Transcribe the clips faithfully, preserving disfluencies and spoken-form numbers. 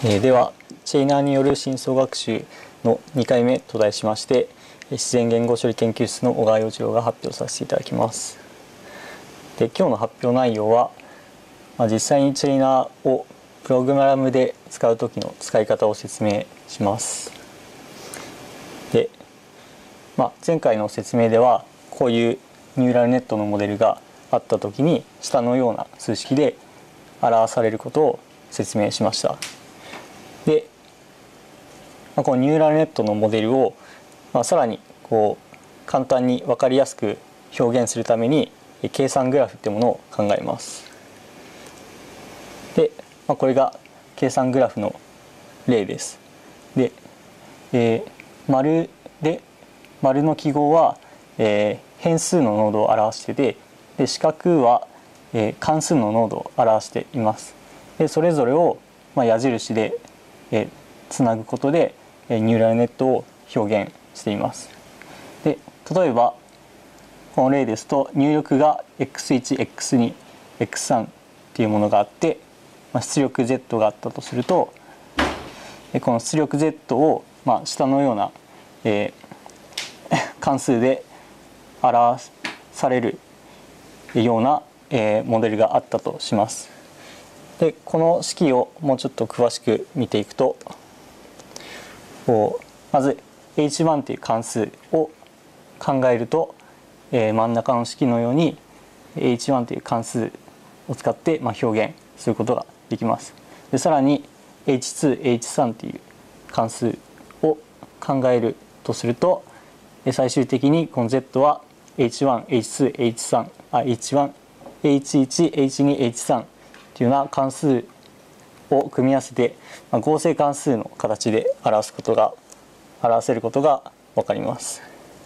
えー、ではチェイナーによる深層学習のにかいめと題しまして、自然言語処理研究室の小川洋次郎が発表させていただきます。で今日の発表内容は、まあ、実際にチェイナーをプログラムで使う時の使い方を説明します。で、まあ、前回の説明ではこういうニューラルネットのモデルがあった時に下のような数式で表されることを説明しました。で、まあ、このニューラルネットのモデルを、まあ、さらにこう簡単に分かりやすく表現するために計算グラフっていうものを考えます。で、まあ、これが計算グラフの例です。で、えー、丸で丸の記号は、えー、変数の濃度を表してて、で四角は、えー、関数の濃度を表しています。でそれぞれを、まあ、矢印で、えー、つなぐことで、えー、ニューラルネットを表現しています。で例えばこの例ですと入力が エックスワン、エックスツー、エックススリー っていうものがあって、まあ、出力 Z があったとすると、この出力 Z を、まあ、下のような、えー、関数で表されるような、えー、モデルがあったとします。でこの式をもうちょっと詳しく見ていくと、こうまず エイチワン という関数を考えると、えー、真ん中の式のように エイチワン という関数を使って、まあ、表現することができます。でさらに エイチツー、エイチスリー という関数を考えるとすると、最終的にこの Z は エイチワン、エイチツー、エイチスリー、あ エイチワン、エイチワン、エイチツー、エイチスリー というような関数を組み合わせて、まあ、合成関数の形で表すことが表せることが分かります。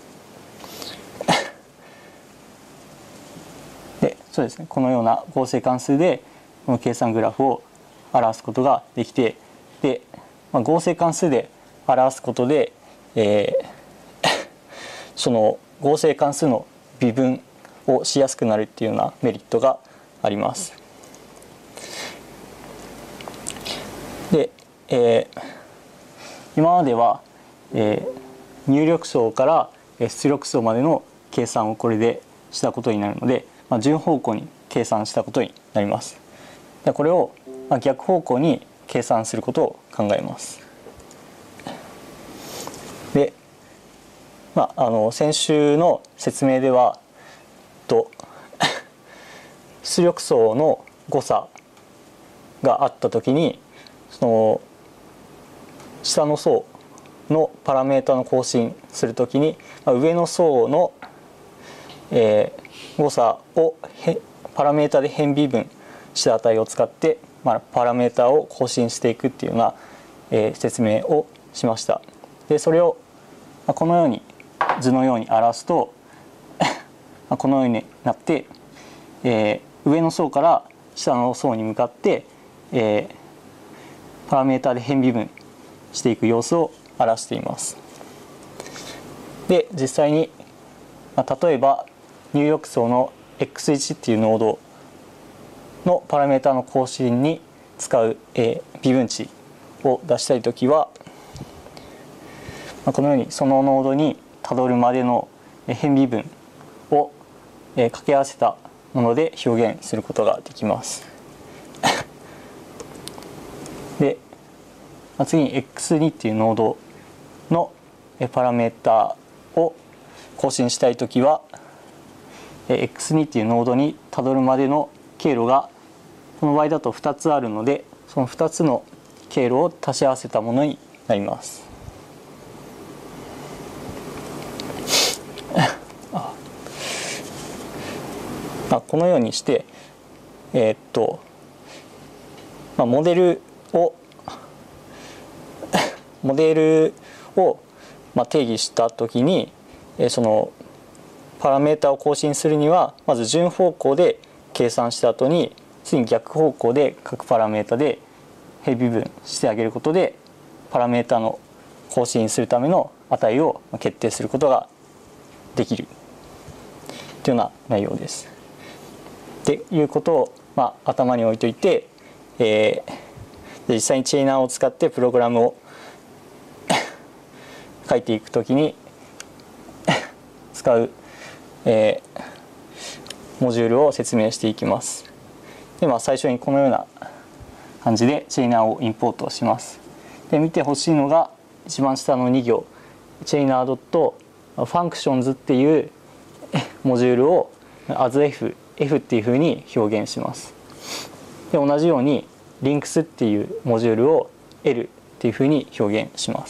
でそうですね、このような合成関数でこの計算グラフを表すことができて、で、まあ、合成関数で表すことで、えー、その合成関数の微分をしやすくなるっていうようなメリットがあります。で、えー、今までは、えー、入力層から出力層までの計算をこれでしたことになるので、まあ、順方向に計算したことになります。でこれを、まあ、逆方向に計算することを考えます。で、まあ、あの先週の説明ではと出力層の誤差があったときに、その下の層のパラメータの更新するときに、まあ、上の層の、えー、誤差をパラメータで変微分した値を使って、まあ、パラメータを更新していくっていうような、えー、説明をしました。でそれを、まあ、このように図のように表すとこのようになって、えー、上の層から下の層に向かって、えーパラメータで変微分していく様子を表しています。で実際に、まあ、例えば入力層の エックスワン っていうノードのパラメータの更新に使う、えー、微分値を出したいときは、まあ、このようにそのノードにたどるまでの変微分を、えー、掛け合わせたもので表現することができます。で次に エックスツー っていうノードのパラメータを更新したいときは エックスツー っていうノードにたどるまでの経路がこの場合だとふたつあるので、そのふたつの経路を足し合わせたものになります。ああこのようにしてえー、っと、まあ、モデルをモデルをまあ定義したときに、そのパラメータを更新するにはまず順方向で計算した後に次に逆方向で各パラメータで変微分してあげることでパラメータの更新するための値を決定することができるというような内容です。っていうことを、まあ、頭に置いといて、えーで実際にチェイナーを使ってプログラムを書いていくときに使う、えー、モジュールを説明していきます。で、まあ、最初にこのような感じでチェイナーをインポートします。で、見てほしいのが一番下のに行、チェイナー .functions っていうモジュールを asF、F っていうふうに表現します。で、同じように links っていうモジュールを L っていうふうに表現します。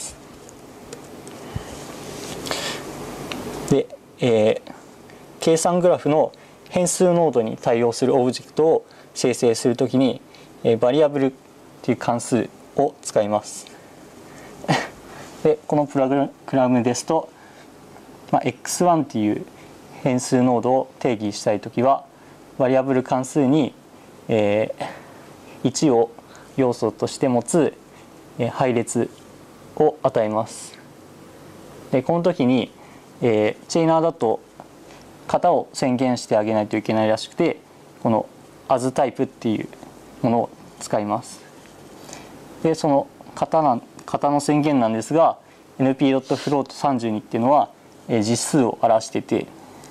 で、えー、計算グラフの変数ノードに対応するオブジェクトを生成するときに、えー、バリアブルっていう関数を使います。で、このプログラムですと、まあ、エックスワン っていう変数ノードを定義したいときは、バリアブル関数に、えー、いちを要素として持つ、えー、配列を与えます。で、この時に、えー、チェイナーだと型を宣言してあげないといけないらしくて、この as タイプっていうものを使います。で、その型なん型の宣言なんですが エヌピードットフロートさんじゅうに っていうのは、えー、実数を表していて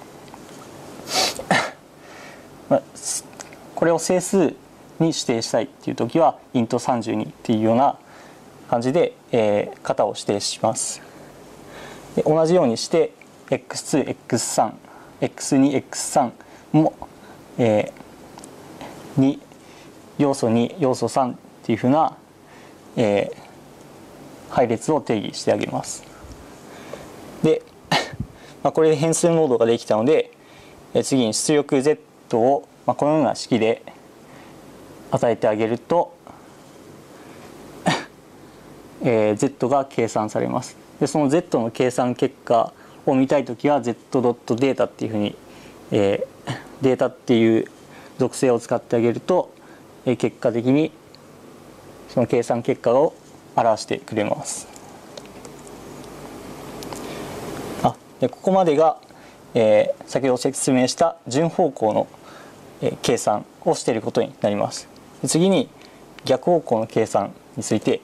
まあ、これを整数に指定したいっていう時は イントさんじゅうに っていうような感じで、えー、型を指定します。で、同じようにして エックスツー、エックススリー、エックスツー、エックススリー も、えー、に要素に要素さんっていうふうな、えー、配列を定義してあげます。で、まあ、これで変数ノードができたので、えー、次に出力 Z を、まあ、このような式で与えてあげると、えー、Z が計算されます。で、その Z の計算結果を見たいときは Z.data っていうふうに、えー、データっていう属性を使ってあげると、えー、結果的にその計算結果を表してくれます。あ、でここまでが、えー、先ほど説明した順方向の、えー、計算をしていることになります。で、次に逆方向の計算について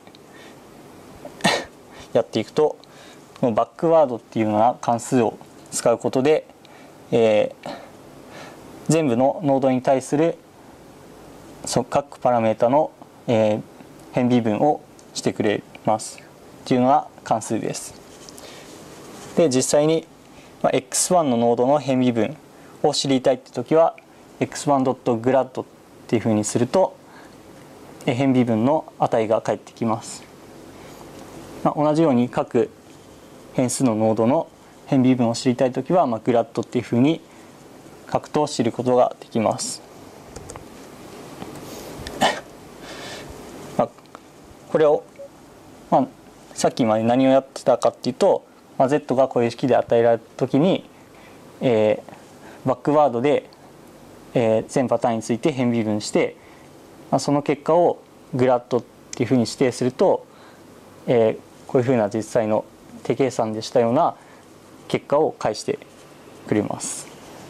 やっていくと、このバックワードっていうような関数を使うことで、えー、全部のノードに対するそ各パラメータの、えー、変微分をしてくれますっていうのが関数です。で、実際に、まあ、エックスワン のノードの変微分を知りたいって時は エックスワン グラッド っていうふうにすると変微分の値が返ってきます。まあ、同じように各変数のノードの変微分を知りたいときは、まあ、グラッドっていうふうに書くと知ることができます。まあ、これを、まあ、さっきまで何をやってたかっていうと、まあ、Z がこういう式で与えられたときに、えー、バックワードで、えー、全パターンについて変微分して、まあ、その結果をグラッドっていうふうに指定すると、えー、こういうふうな実際の手計算でしたような結果を返してくれます。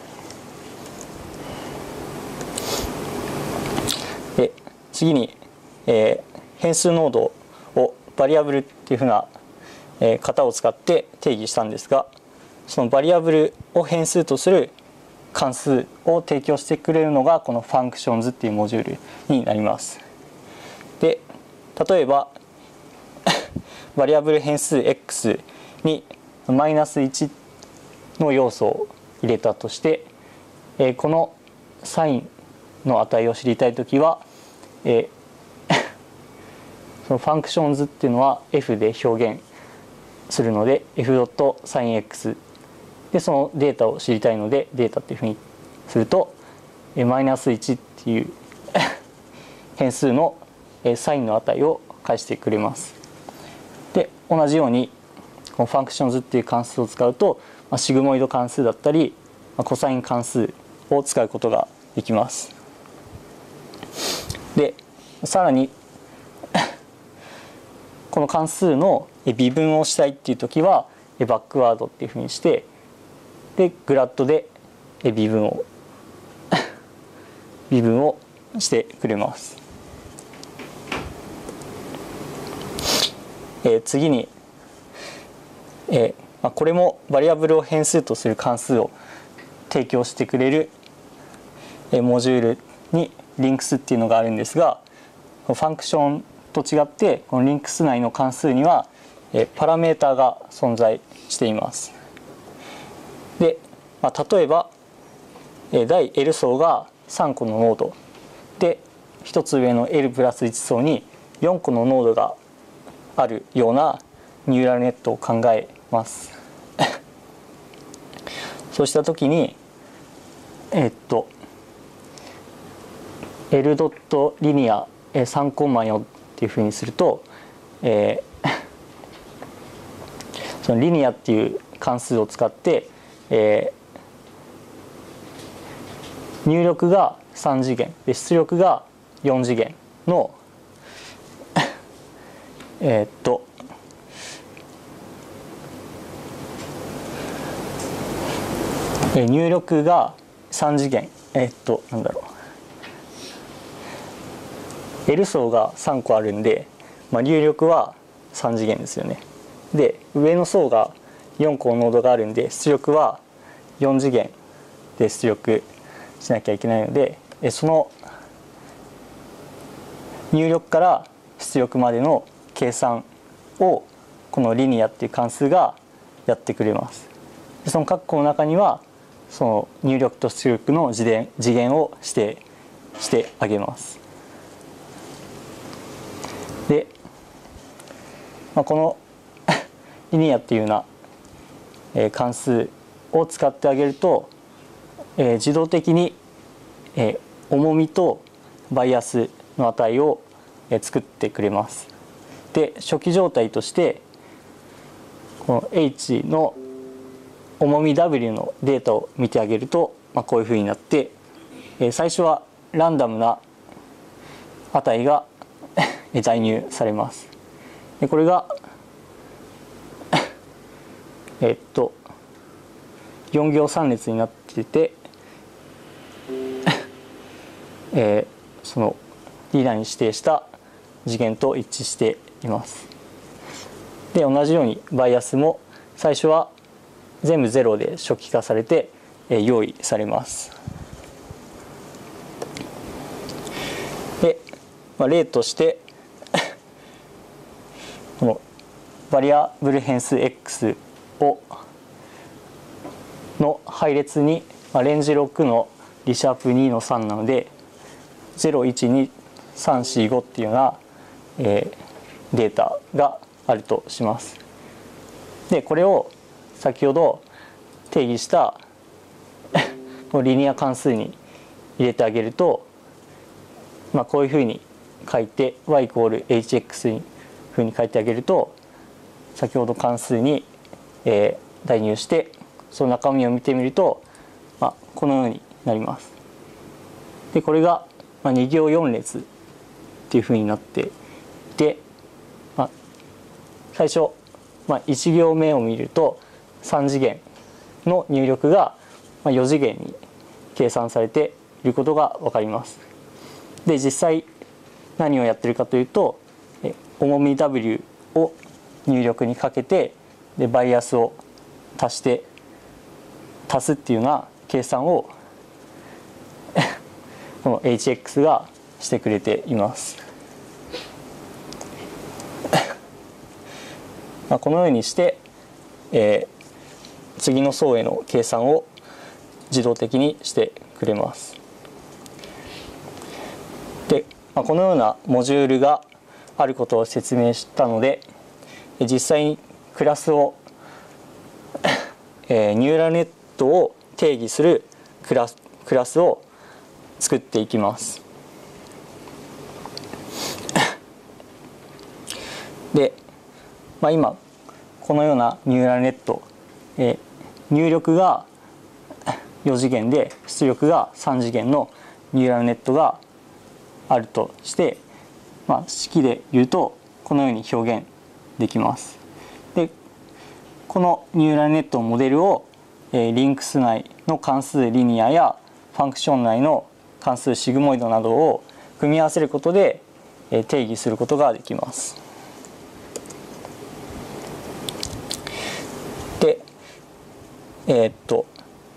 で、次に、えー、変数ノードをバリアブルっていうふうな、えー、型を使って定義したんですが、そのバリアブルを変数とする関数を提供してくれるのがこの functions っていうモジュールになります。で、例えばバリアブル変数 x にマイナスいちの要素を入れたとして、えー、このサインの値を知りたいときは、えー、その functions っていうのは f で表現するので f.sinx で、そのデータを知りたいのでデータっていうふうにするとマイナスいちっていう変数のサインの値を返してくれます。で、同じようにこの functions っていう関数を使うと、まあ、シグモイド関数だったり、まあ、コサイン関数を使うことができます。で、さらにこの関数の微分をしたいっていう時はバックワードっていうふうにして、でグラッドで微分を微分をしてくれます。 えー、次に、えーまあ、これもバリアブルを変数とする関数を提供してくれる、えー、モジュールにリンクスっていうのがあるんですが、ファンクションと違ってこのリンクス内の関数には、えー、パラメータが存在しています。で、まあ、例えば、えー、第 L 層がさんこのノードでひとつ上の L プラスいち層によんこのノードがあるようなニューラルネットを考えますそうしたときにえー、っと L ドットリニアさんコンマよんっていうふうにすると、えー、そのリニアっていう関数を使って、えー、入力がさん次元で出力がよん次元のえーっと入力がさん次元えー、っとなんだろう L 層がさんこあるんで、まあ、入力はさん次元ですよね。で上の層がよんこのノードがあるんで出力はよん次元で出力しなきゃいけないので、その入力から出力までの計算をこのリニアっていう関数がやってくれます。でその括弧の中にはその入力と出力の次元次元を指定してあげます。で、まあ、このリニアっていうような、えー、関数を使ってあげると、えー、自動的に、えー、重みとバイアスの値を、えー、作ってくれます。で初期状態としてこの H の重み W のデータを見てあげると、まあ、こういうふうになって、えー、最初はランダムな値が代入されます。でこれがえっとよん行さん列になってて、えー、そのリーダーに指定した次元と一致しています。で同じようにバイアスも最初は全部ゼロで初期化されて、えー、用意されます。で、まあ、例としてこのバリアブル変数 X をの配列に、まあ、レンジろくのリシャープにのさんなのでゼロ、いち、に、さん、よん、ごっていうような、えー、データがあるとします。でこれを先ほど定義したこのリニア関数に入れてあげると、まあ、こういうふうに書いて y イコール エイチエックス にふうに書いてあげると先ほど関数に、えー、代入してその中身を見てみると、まあ、このようになります。でこれが、まあ、に行よん列っていうふうになっていて、まあ、最初、まあ、いち行目を見るとさん次元の入力がよ次元に計算されていることが分かります。で実際何をやってるかというと重み W を入力にかけてでバイアスを足して足すっていうような計算をこの エイチエックス がしてくれています。まあこのようにして、えー、次の層への計算を自動的にしてくれます。で、まあ、このようなモジュールがあることを説明したので実際にクラスを、えー、ニューラルネットを定義するクラス、クラスを作っていきます。で、まあ、今このようなニューラルネット、えー、入力がよ次元で出力がさん次元のニューラルネットがあるとして、まあ、式で言うとこのように表現できます。でこのニューラルネットのモデルを、えー、リンクス内の関数リニアやファンクション内の関数シグモイドなどを組み合わせることで、えー、定義することができます。 えー、っと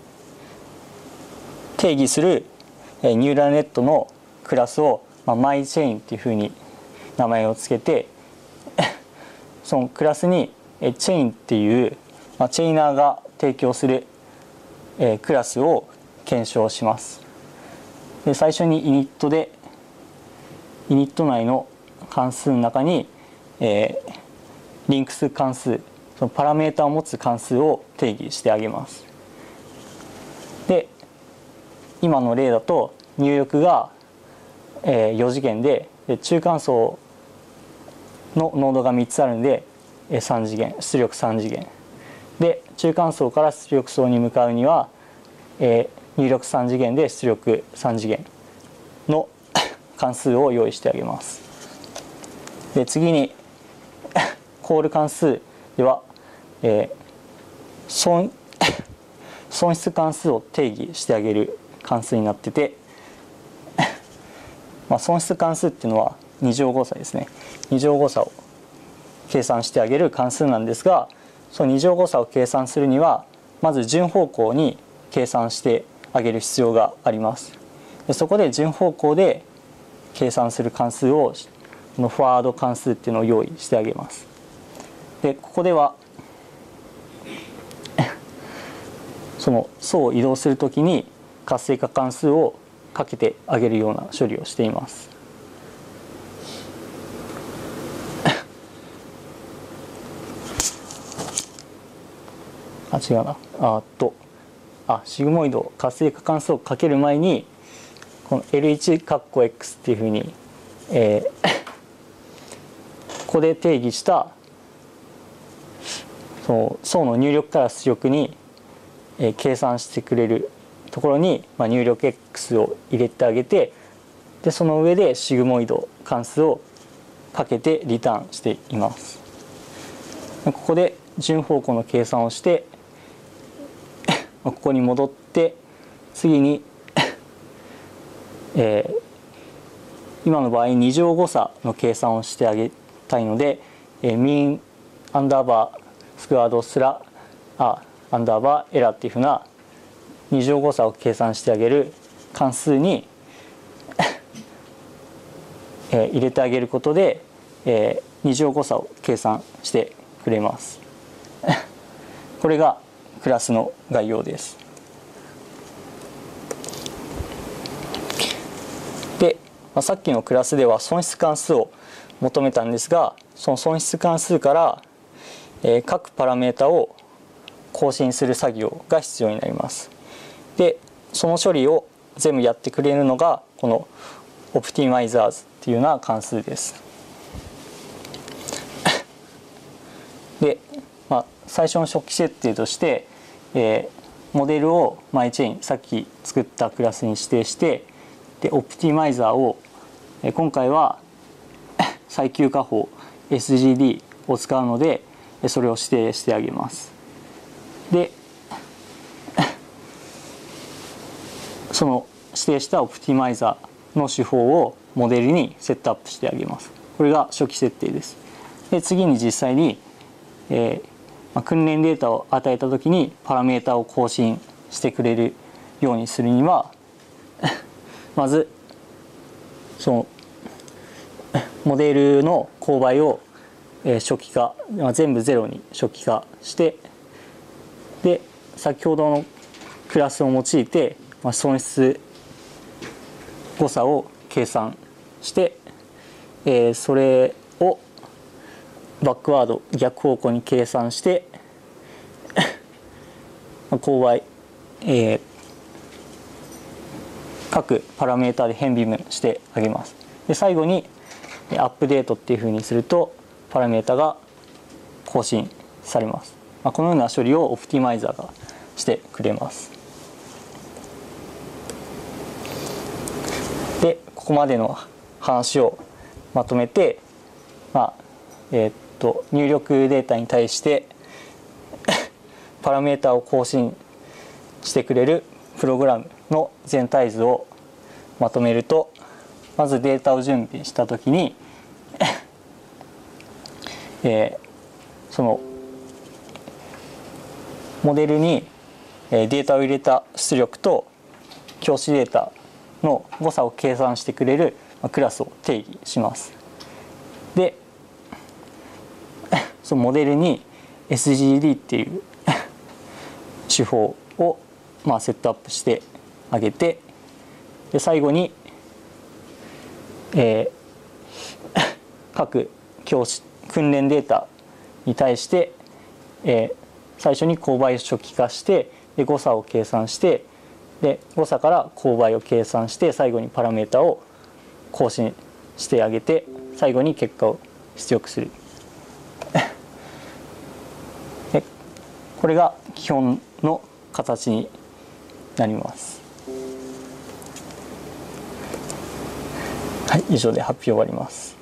定義するニューラルネットのクラスを、まあ、マイチェインっていうふうに名前を付けてそのクラスにチェインっていう、まあ、チェイナーが提供する、えー、クラスを検証します。で最初にイニットでイニット内の関数の中に、えー、リンク数関数、そのパラメータを持つ関数を定義してあげます。で今の例だと入力が、えー、よ次元で、で中間層のノードがみっつあるんでさん次元、出力さん次元で、中間層から出力層に向かうには、えー、入力さん次元で出力さん次元の関数を用意してあげます。で次にコール関数では、えー、損損失関数を定義してあげる関数になっててまあ損失関数っていうのはに乗誤差ですね。に乗誤差を計算してあげる関数なんですが、そのに乗誤差を計算するにはまず順方向に計算してあげる必要があります。でそこで順方向で計算する関数をこのフォワード関数っていうのを用意してあげます。でここではその層を移動するときに活性化関数をかけてあげるような処理をしています。あ違うなあっとあシグモイド活性化関数をかける前にこの エルワン カッコ X っていうふうに、えー、ここで定義したその層の入力から出力に、えー、計算してくれるところに、まあ、入力 X を入れてあげて、でその上でシグモイド関数をかけてリターンしています。ここで順方向の計算をしてここに戻って次に、えー、今の場合に乗誤差の計算をしてあげたいので、えー、ミンアンダーバースクワードスラあアンダーバーエラーっていうふうなに乗誤差を計算してあげる関数にえー、入れてあげることで、えー、に乗誤差を計算してくれますこれがクラスの概要です。で、まあ、さっきのクラスでは損失関数を求めたんですが、その損失関数から、えー、各パラメータを更新する作業が必要になります。でその処理を全部やってくれるのがこのオプティマイザーズっていうような関数です。で、まあ、最初の初期設定として、えー、モデルをマイチェインさっき作ったクラスに指定して、でオプティマイザーを、えー、今回は最急化法 エスジーディー を使うのでそれを指定してあげます。でその指定したオプティマイザーの手法をモデルにセットアップしてあげます。これが初期設定です。で次に実際に、えーまあ、訓練データを与えた時にパラメータを更新してくれるようにするにはまずそのモデルの勾配を初期化、まあ、全部ゼロに初期化して、で先ほどのクラスを用いて、まあ、損失誤差を計算して、えー、それをバックワード逆方向に計算して勾配、えー、各パラメータで変微分してあげます。で最後にアップデートっていうふうにするとパラメータが更新されます。まあ、このような処理をオプティマイザーがしてくれます。でここまでの話をまとめて、まあえー、っと入力データに対してパラメータを更新してくれるプログラムの全体図をまとめると、まずデータを準備したときに、えー、そのモデルにえーデータを入れた出力と教師データの誤差を計算してくれるクラスを定義します。でそのモデルに エスジーディー っていう手法をまあセットアップしてあげて、で最後に、えー、各教師訓練データに対して、えー、最初に勾配を初期化してで誤差を計算してで誤差から勾配を計算して最後にパラメータを更新してあげて最後に結果を出力する。でこれが基本の形になります。はい、以上で発表終わります。